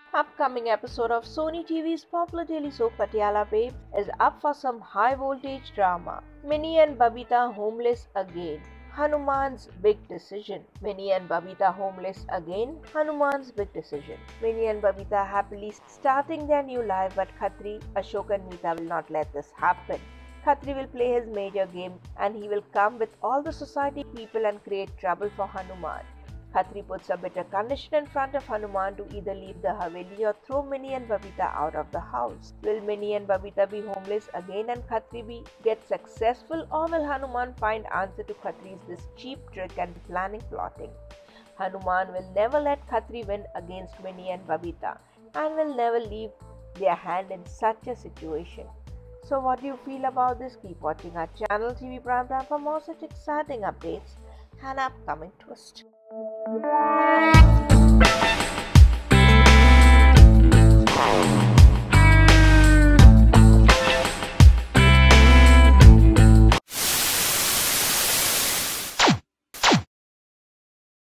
Upcoming episode of Sony TV's popular daily soap Patiala Babe is up for some high voltage drama. Minnie and Babita homeless again. Hanuman's big decision. Minnie and Babita homeless again. Hanuman's big decision. Minnie and Babita happily starting their new life, but Khatri, Ashok and Meeta will not let this happen. Khatri will play his major game and he will come with all the society people and create trouble for Hanuman. Khatri puts a bitter condition in front of Hanuman to either leave the Haveli or throw Minnie and Babita out of the house. Will Minnie and Babita be homeless again and Khatri get successful, or will Hanuman find answer to Khatri's this cheap trick and planning plotting? Hanuman will never let Khatri win against Minnie and Babita and will never leave their hand in such a situation. So what do you feel about this? Keep watching our channel TV Primetime for more such exciting updates and upcoming twists.